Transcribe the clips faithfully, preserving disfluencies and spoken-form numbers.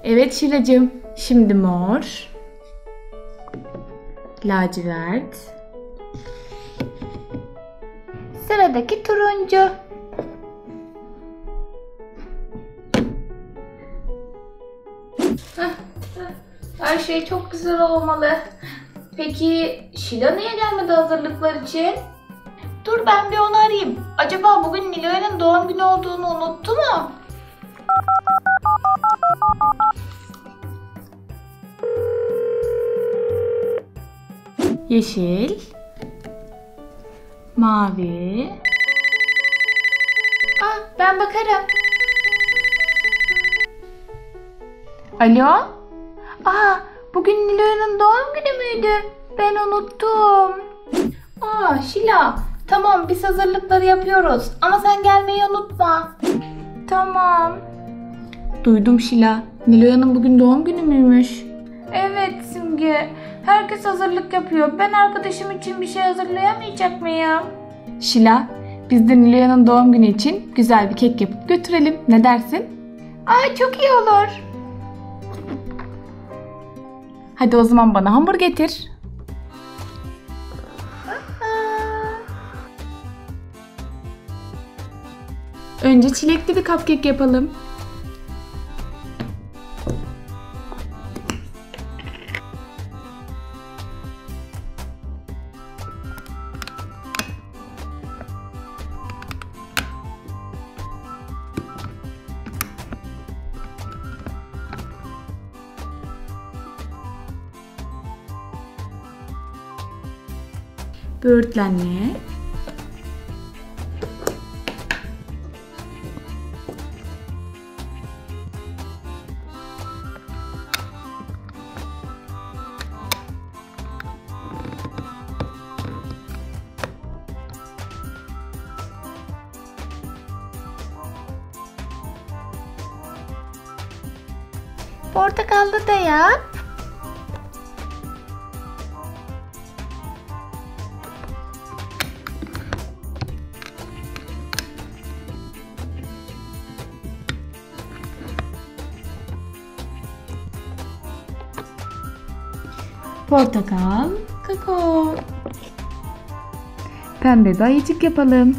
Evet Şilacığım. Şimdi mor, lacivert, sıradaki turuncu. Her şey çok güzel olmalı. Peki Şila niye gelmedi hazırlıklar için? Dur ben bir onu arayayım. Acaba bugün Nilo'nun doğum günü olduğunu unuttu mu? Yeşil, mavi. Ah, ben bakarım. Alo? Aa, bugün Nilo'nun doğum günü müydü? Ben unuttum. Aa, Şila, tamam biz hazırlıkları yapıyoruz ama sen gelmeyi unutma. Tamam. Duydum Şila. Nilo'nun bugün doğum günü müymüş? Evet Simge. Herkes hazırlık yapıyor. Ben arkadaşım için bir şey hazırlayamayacak mıyım? Şila, biz de Nilo'nun doğum günü için güzel bir kek yapıp götürelim. Ne dersin? Aa, çok iyi olur. Hadi o zaman bana hamur getir. Önce çilekli bir cupcake yapalım. Böğürtlenli. Portakallı da yap. Portakal, kakao. Pembe bir ayıcık yapalım.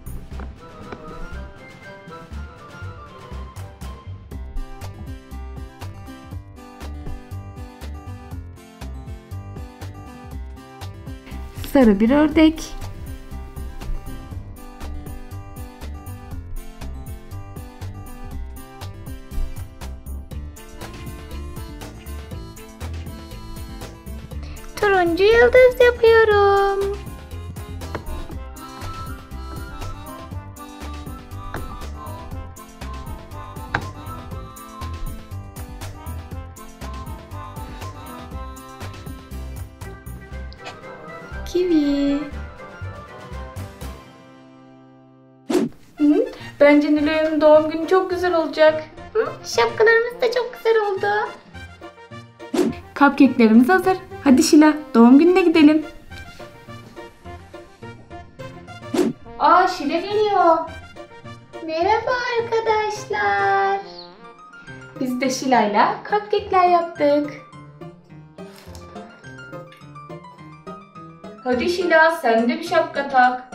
Sarı bir ördek. Turuncu yıldız yapıyorum. Kivi. Hı? Bence Nilo'nun doğum günü çok güzel olacak. Hı? Şapkalarımız da çok güzel oldu. Cupcake'lerimiz hazır. Hadi Şila, doğum gününe gidelim. Aa, Şila geliyor. Merhaba arkadaşlar. Biz de Şila'yla cupcake'ler yaptık. Hadi Şila, sen de bir şapka tak.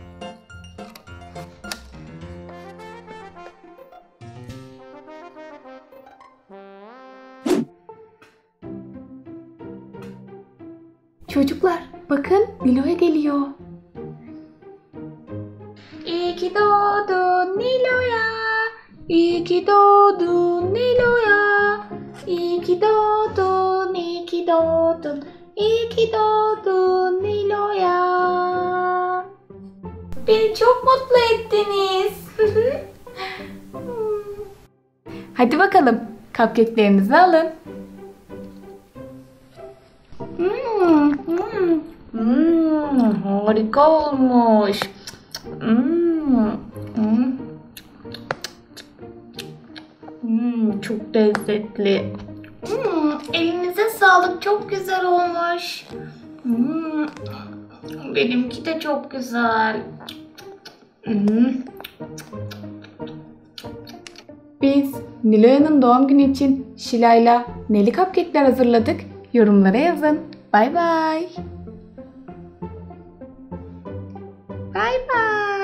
Çocuklar, bakın Nilo'ya geliyor. İyi ki doğdun Nilo'ya, iyi ki doğdun Nilo'ya, iyi ki doğdun, iyi ki doğdun, iyi ki doğdun Nilo'ya. Beni çok mutlu ettiniz. Hadi bakalım, cupcake'lerinizi alın. Hmm, hmm, hmm, harika olmuş. Hmm, hmm. Hmm, çok lezzetli. Hmm, elinize sağlık, çok güzel olmuş. Hmm, benimki de çok güzel. Hmm. Biz Nilo'nun doğum günü için Şila'yla neli cupcake'ler hazırladık. Yorumlara yazın. Bay bay. Bay bay.